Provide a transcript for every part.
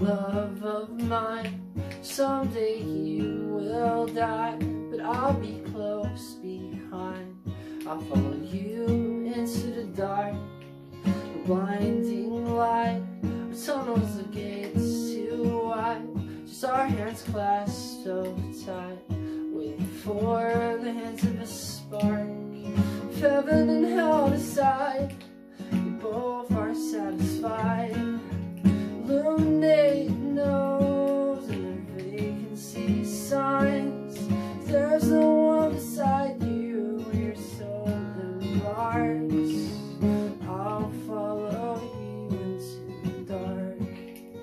love of mine. Someday you will die, but I'll be close behind. I'll follow you into the dark, the blinding light, the tunnels, the gates too wide. Just our hands clasped so tight, waiting for the hands of a spark. If heaven and hell decide, we both are satisfied. Illuminate nose and their vacancy signs. There's no one beside you when your soul embarks. I'll follow you into the dark.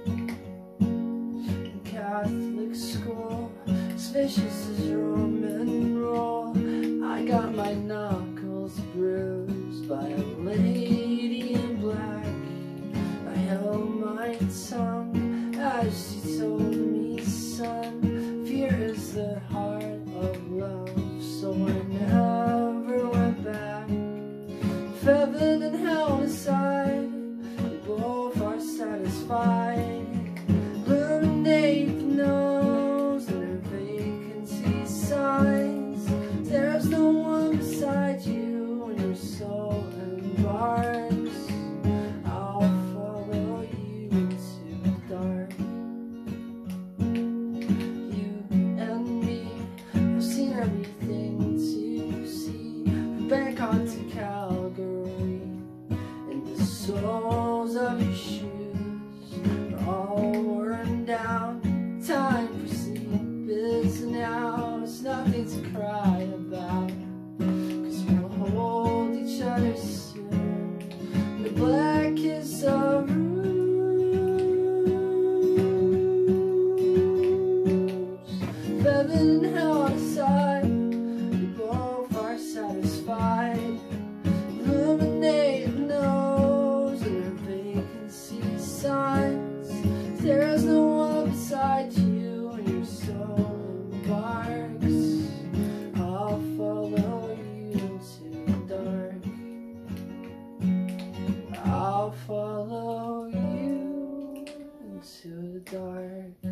In Catholic school, as vicious as Roman roll, I got my knuckles bruised by a lady in black. I held my tongue as she told me, son, fear is the heart of love, so I never went back. If heaven and hell decide, we both are satisfied. Illuminate the nose and their vacancy signs. There's no one beside you when your soul embarks. I'll follow you into the dark. You and me have seen everything to see, from Bangkok to Calgary, and the soles of your shoes are all worn down. Time for sleep is now, it's nothing to cry about, 'cause we'll hold each other soon in the black kiss of rose. If heaven and hell decide, we both are satisfied. Illuminate the nose and their vacancy signs. There's no one beside you when your soul embarks. I'll follow you into the dark. I'll follow you into the dark.